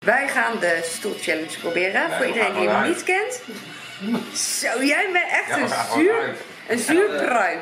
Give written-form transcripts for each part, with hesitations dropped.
Wij gaan de stoelchallenge proberen. Voor iedereen die hem niet kent. Zo, jij bent echt een zuur pruim.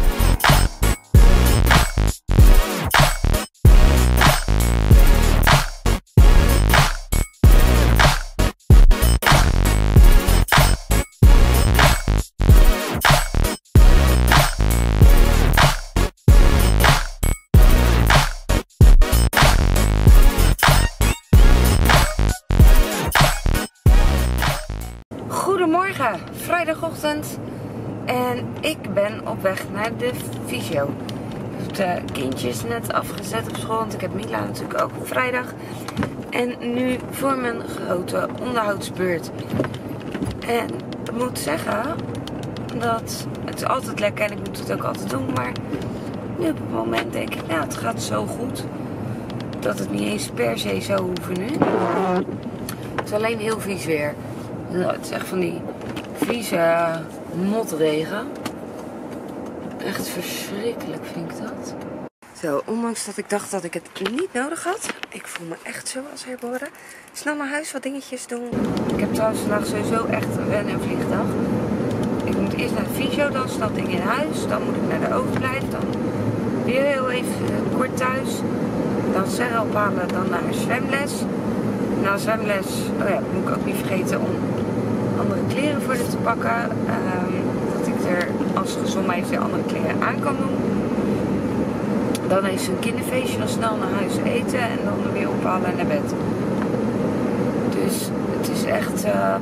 Goedemorgen, vrijdagochtend en ik ben op weg naar de fysio. Ik heb de kindjes net afgezet op school, want ik heb Mila natuurlijk ook op vrijdag. En nu voor mijn grote onderhoudsbeurt. En ik moet zeggen dat het is altijd lekker en ik moet het ook altijd doen. Maar nu op het moment denk ik, nou het gaat zo goed dat het niet eens per se zou hoeven nu. Het is alleen heel vies weer. Nou, het is echt van die vieze motregen. Echt verschrikkelijk vind ik dat. Zo, ondanks dat ik dacht dat ik het niet nodig had. Ik voel me echt zo als herboren. Snel naar huis wat dingetjes doen. Ik heb trouwens vandaag sowieso echt een vliegdag. Ik moet eerst naar de fysio, dan snel ding in huis. Dan moet ik naar de overblijf. Dan weer heel even kort thuis. Dan Sarah ophalen, dan naar zwemles. Na zwemles, oh ja, moet ik ook niet vergeten om andere kleren voor dit te pakken. Dat ik er, als het gezond heeft, weer andere kleren aan kan doen. Dan heeft ze een kinderfeestje, dan snel naar huis eten en dan weer ophalen en naar bed. Dus het is echt een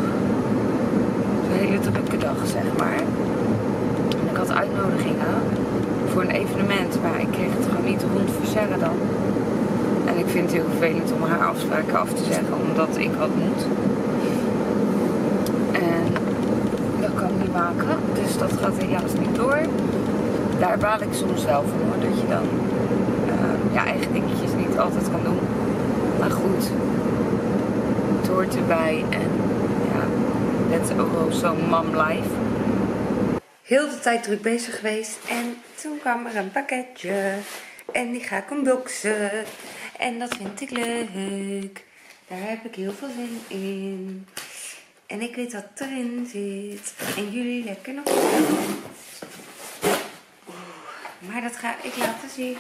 hele drukke dag, zeg maar. En ik had uitnodigingen voor een evenement, maar ik kreeg het gewoon niet rond voor Sarah dan. En ik vind het heel vervelend om haar afspraken af te zeggen, omdat ik wat moet. En dat kan ik niet maken, dus dat gaat helaas niet door. Daar baal ik soms wel van hoor, dat je dan eigen dingetjes niet altijd kan doen. Maar goed, het hoort erbij en ja, that's also mom life. Heel de tijd druk bezig geweest en toen kwam er een pakketje. En die ga ik unboxen. En dat vind ik leuk. Daar heb ik heel veel zin in. En ik weet wat erin zit. En jullie lekker nog. Maar dat ga ik laten zien.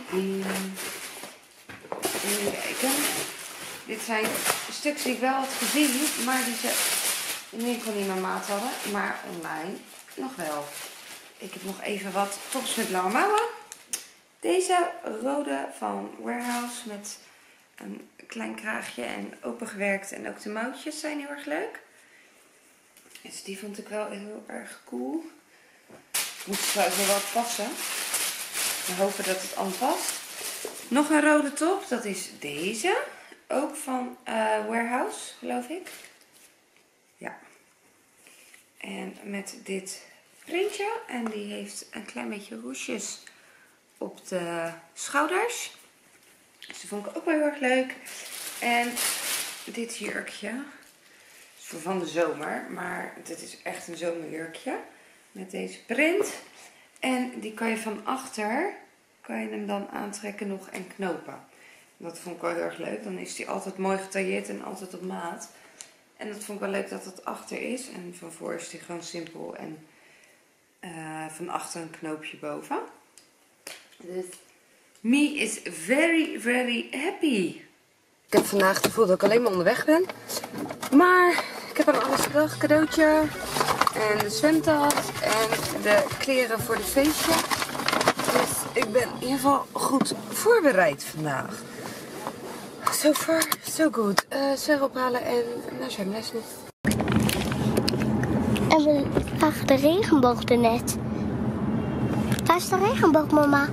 Even kijken. Dit zijn stuks die ik wel had gezien. Maar die ze in ieder geval niet mijn maat hadden. Maar online nog wel. Ik heb nog even wat tops met blauwe mouwen. Deze rode van Warehouse met een klein kraagje en opengewerkt. En ook de mouwtjes zijn heel erg leuk. Dus die vond ik wel heel erg cool. Moet trouwens wel wat passen. We hopen dat het allemaal past. Nog een rode top, dat is deze. Ook van Warehouse, geloof ik. Ja. En met dit printje. En die heeft een klein beetje roesjes op de schouders. Dus dat vond ik ook wel heel erg leuk. En dit jurkje is voor van de zomer. Maar dit is echt een zomerjurkje. Met deze print. En die kan je van achter, kan je hem dan aantrekken nog en knopen. Dat vond ik wel heel erg leuk. Dan is die altijd mooi getailleerd en altijd op maat. En dat vond ik wel leuk dat het achter is. En van voor is die gewoon simpel. En van achter een knoopje boven. Dus me is very, very happy. Ik heb vandaag het gevoel dat ik alleen maar onderweg ben. Maar ik heb aan alles gedacht. Cadeautje. En de zwemtas. En de kleren voor de feestje. Dus ik ben in ieder geval goed voorbereid vandaag. So far, so good. Sarah ophalen en naar zwemles nu. En we zagen de regenboog ernet. Waar is de regenboog, mama?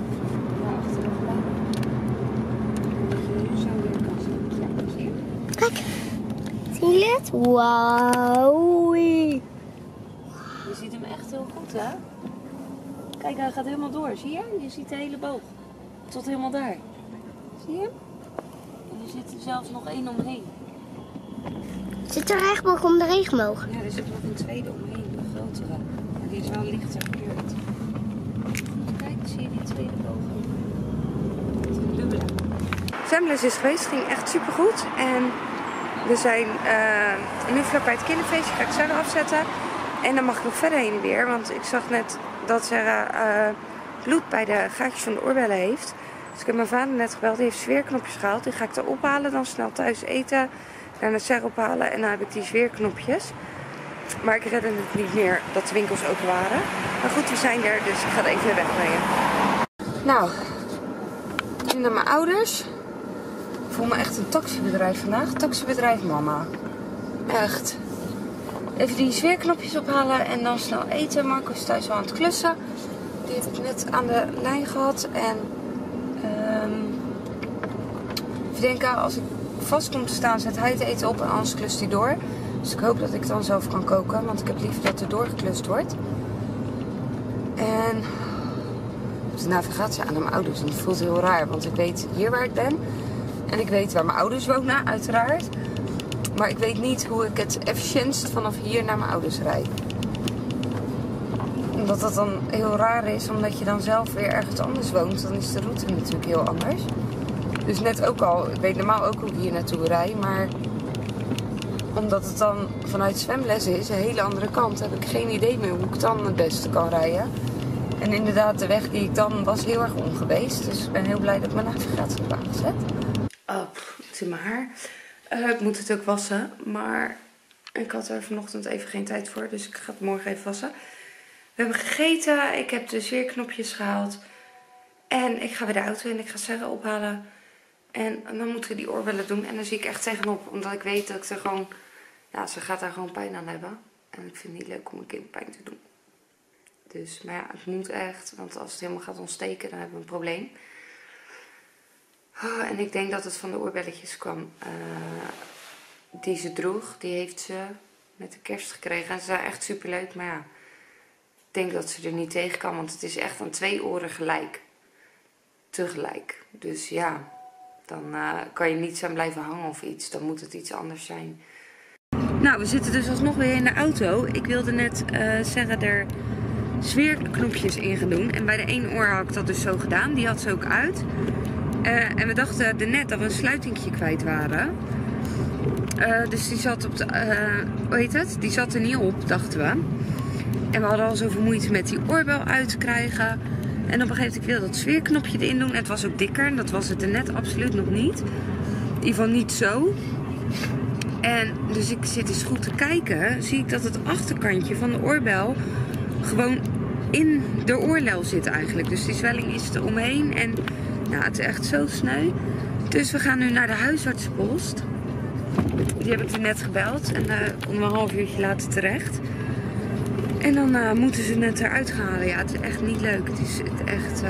Kijk, zie je het? Wauw. Je ziet hem echt heel goed, hè? Kijk, hij gaat helemaal door. Zie je? Je ziet de hele boog. Tot helemaal daar. Zie je? En er zit er zelfs nog één omheen. Zit er regenboog om de regenboog? Ja, er zit nog een tweede omheen, een grotere. Maar die is wel lichter gekleurd. Kijk, zie je die tweede boog? Het is een dubbele. Zwemles is geweest, ging echt super goed. En We zijn nu vlakbij het kinderfeestje. Ga ik Sarah afzetten. En dan mag ik nog verder heen en weer. Want ik zag net dat Sarah bloed bij de gaatjes van de oorbellen heeft. Dus ik heb mijn vader net gebeld. Die heeft zweerknopjes gehaald. Die ga ik er ophalen. Dan snel thuis eten. Daarna Sarah ophalen. En dan heb ik die zweerknopjes. Maar ik redde het niet meer dat de winkels open waren. Maar goed, we zijn er. Dus ik ga het even wegbrengen. Nou, ik ben naar mijn ouders. Ik voel me echt een taxibedrijf vandaag. Taxibedrijf mama. Echt. Even die zweerknopjes ophalen en dan snel eten. Marco is thuis al aan het klussen. Die heeft ik net aan de lijn gehad. En even denken, als ik vast kom te staan, zet hij het eten op en anders klust hij door. Dus ik hoop dat ik dan zelf kan koken. Want ik heb liever dat er doorgeklust wordt. En de navigatie aan mijn ouders. En het voelt heel raar. Want ik weet hier waar ik ben. En ik weet waar mijn ouders wonen, uiteraard. Maar ik weet niet hoe ik het efficiëntst vanaf hier naar mijn ouders rijd. Omdat dat dan heel raar is, omdat je dan zelf weer ergens anders woont. Dan is de route natuurlijk heel anders. Dus net ook al, ik weet normaal ook hoe ik hier naartoe rijd. Maar omdat het dan vanuit zwemles is, een hele andere kant, heb ik geen idee meer hoe ik dan het beste kan rijden. En inderdaad, de weg die ik dan was heel erg ongeweest. Dus ik ben heel blij dat ik mijn navigatie heb aangezet. Oh, ik zie mijn haar. Ik moet het ook wassen, maar ik had er vanochtend even geen tijd voor, dus ik ga het morgen even wassen. We hebben gegeten, ik heb de zweerknopjes gehaald en ik ga weer de auto in, ik ga Sarah ophalen. En dan moeten we die oorbellen doen en dan zie ik echt tegenop, omdat ik weet dat ik er gewoon, nou, ze gaat daar gewoon pijn aan hebben. En ik vind het niet leuk om een kind pijn te doen. Dus, maar ja, het moet echt, want als het helemaal gaat ontsteken, dan hebben we een probleem. Oh, en ik denk dat het van de oorbelletjes kwam die ze droeg. Die heeft ze met de kerst gekregen. En ze zijn echt super leuk. Maar ja, ik denk dat ze er niet tegen kan. Want het is echt aan 2 oren gelijk. Tegelijk. Dus ja, dan kan je niet zijn blijven hangen of iets. Dan moet het iets anders zijn. Nou, we zitten dus alsnog weer in de auto. Ik wilde net zeggen er zweerknopjes in gaan doen. En bij de 1 oor had ik dat dus zo gedaan. Die had ze ook uit. En we dachten net dat we een sluitingje kwijt waren. Dus die zat op de, hoe heet het? Die zat er niet op, dachten we. En we hadden al zoveel moeite met die oorbel uit te krijgen. En op een gegeven moment, ik wilde dat zweerknopje erin doen. En het was ook dikker. En dat was het er net absoluut nog niet. In ieder geval niet zo. En dus ik zit eens goed te kijken. Zie ik dat het achterkantje van de oorbel gewoon in de oorlel zit eigenlijk. Dus die zwelling is er omheen. En nou, het is echt zo sneu. Dus we gaan nu naar de huisartsenpost. Die heb ik er net gebeld. En daar konden we een half uurtje later terecht. En dan moeten ze het eruit gaan halen. Ja, het is echt niet leuk. Het is echt...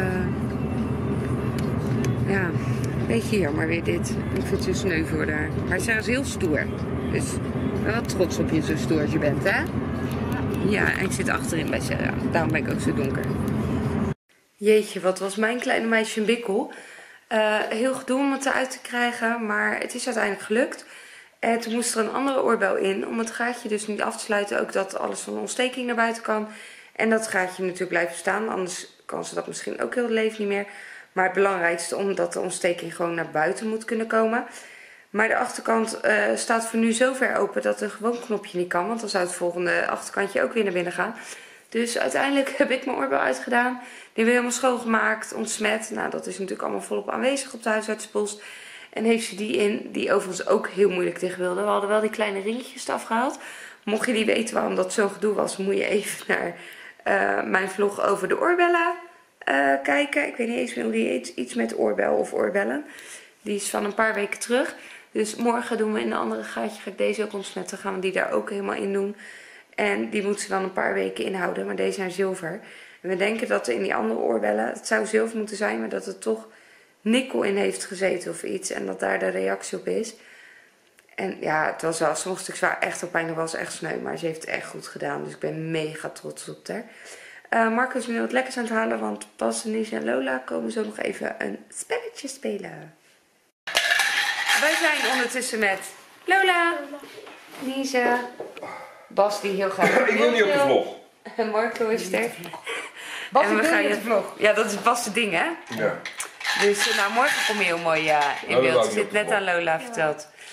ja, een beetje jammer weer dit. Ik vind het zo sneu voor haar. Maar ze is heel stoer. Dus ik ben wel trots op je zo stoer als je bent, hè? Ja, en ik zit achterin bij Sarah. Daarom ben ik ook zo donker. Jeetje, wat was mijn kleine meisje een bikkel. Heel gedoe om het eruit te krijgen, maar het is uiteindelijk gelukt. En toen moest er een andere oorbel in, om het gaatje dus niet af te sluiten. Ook dat alles van de ontsteking naar buiten kan. En dat gaatje natuurlijk blijven staan, anders kan ze dat misschien ook heel het leven niet meer. Maar het belangrijkste, omdat de ontsteking gewoon naar buiten moet kunnen komen. Maar de achterkant staat voor nu zo ver open dat een gewoon knopje niet kan. Want dan zou het volgende achterkantje ook weer naar binnen gaan. Dus uiteindelijk heb ik mijn oorbel uitgedaan. Die hebben we helemaal schoongemaakt, ontsmet. Nou, dat is natuurlijk allemaal volop aanwezig op de huisartsenpost. En heeft ze die in, die overigens ook heel moeilijk tegen wilde. We hadden wel die kleine ringetjes eraf gehaald. Mocht je niet weten waarom dat zo'n gedoe was, moet je even naar mijn vlog over de oorbellen kijken. Ik weet niet eens meer hoe die heet. Iets met oorbel of oorbellen. Die is van een paar weken terug. Dus morgen doen we in een andere gaatje, ga ik deze ook ontsmetten. Gaan we die daar ook helemaal in doen. En die moet ze dan een paar weken inhouden. Maar deze zijn zilver. En we denken dat er in die andere oorbellen, het zou zilver moeten zijn, maar dat er toch nikkel in heeft gezeten of iets. En dat daar de reactie op is. En ja, het was wel, sommige stukjes waren echt op pijn, was echt sneu. Maar ze heeft het echt goed gedaan. Dus ik ben mega trots op haar. Marco is nu wat lekkers aan het halen, want Bas, Nise en Lola komen zo nog even een spelletje spelen. Wij zijn ondertussen met Lola, Nise, Bas die heel graag... Ik wil niet op de vlog. En Marco is er. Bas, en we gaan je vlog. Ja, dat is Bas' ding, hè? Ja. Dus nou, morgen kom je heel mooi in beeld. Je zit net aan Lola verteld.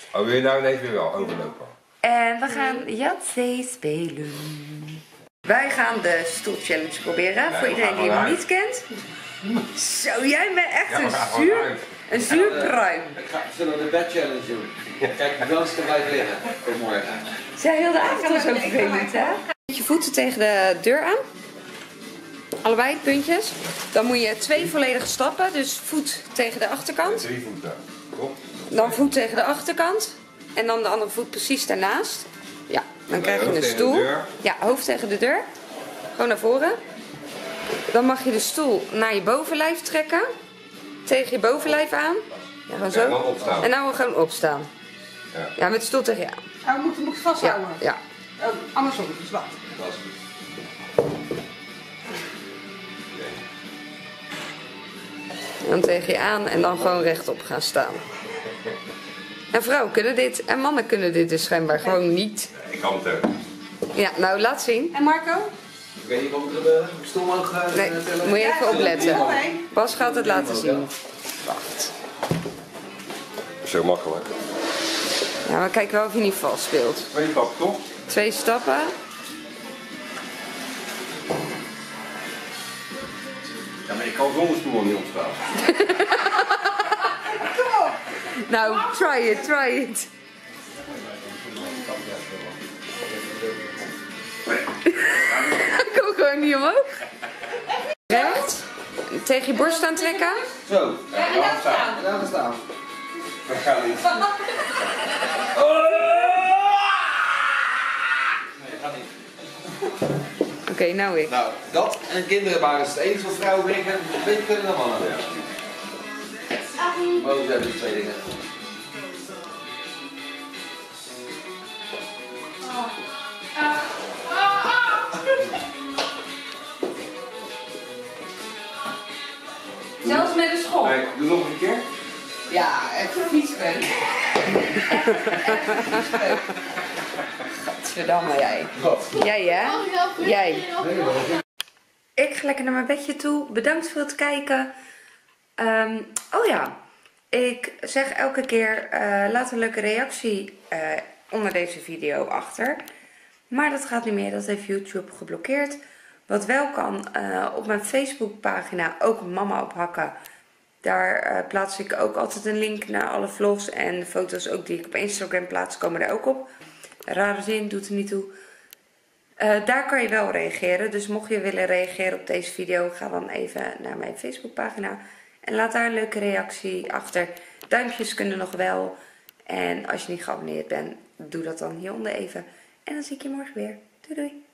Oh, wil je nou ineens weer wel overlopen? En we gaan Yatzee spelen. Wij gaan de stoelchallenge proberen. Voor iedereen die hem niet kent. Zo, jij bent echt een zuur pruim. Zullen we de bed challenge doen? Kijk, wie wel eens te blijven liggen voor morgen. Zij heel de avond was ook vervelend, hè? Je voeten tegen de deur aan. Allebei puntjes. Dan moet je 2 volledige stappen. Dus voet tegen de achterkant. 3 voeten. Klopt. Dan voet tegen de achterkant. En dan de andere voet precies daarnaast. Ja, dan krijg je een stoel. Ja, hoofd tegen de deur. Gewoon naar voren. Dan mag je de stoel naar je bovenlijf trekken. Tegen je bovenlijf aan. Ja, gewoon zo. En dan opstaan. En nou gewoon opstaan. Ja, met de stoel tegen je aan. Oh, moet ik vasthouden? Ja. Oh, andersom, dus wat? En dan tegen je aan en dan gewoon rechtop gaan staan. En vrouwen kunnen dit en mannen kunnen dit dus schijnbaar gewoon niet. Ik kan het ook. Ja, nou laat zien. En Marco? Ik weet niet of ik de stoel mag Nee, moet je even opletten. Bas gaat het laten zien. Wacht. Zo makkelijk. Ja, maar kijk wel of je niet vast speelt. 2 stappen, toch? 2 stappen. Ja, maar ik kan zonder stoel niet opstaan. Nou, try it. Kom gewoon niet omhoog. Recht. Tegen je borst aan trekken. Zo. Ja, en daar staan. En daar staan. Dat gaat niet. Nee, gaat niet. Oké, nou ik. Nou, dat en kinderen baren is het enige wat vrouwen beter kunnen dan mannen. Boven hebben die 2 dingen. Zelfs met een schop. Nee, doe nog een keer. Ja, echt vies ben. Gadverdamme jij. Jij hè? Jij. Ik ga lekker naar mijn bedje toe. Bedankt voor het kijken. Oh ja, ik zeg elke keer laat een leuke reactie onder deze video achter. Maar dat gaat niet meer, dat heeft YouTube geblokkeerd. Wat wel kan, op mijn Facebookpagina ook mama ophakken. Daar plaats ik ook altijd een link naar alle vlogs en de foto's ook die ik op Instagram plaats komen er ook op. Rare zin, doet er niet toe. Daar kan je wel reageren, dus mocht je willen reageren op deze video, ga dan even naar mijn Facebookpagina. En laat daar een leuke reactie achter. Duimpjes kunnen nog wel. En als je niet geabonneerd bent, doe dat dan hieronder even. En dan zie ik je morgen weer. Doei doei.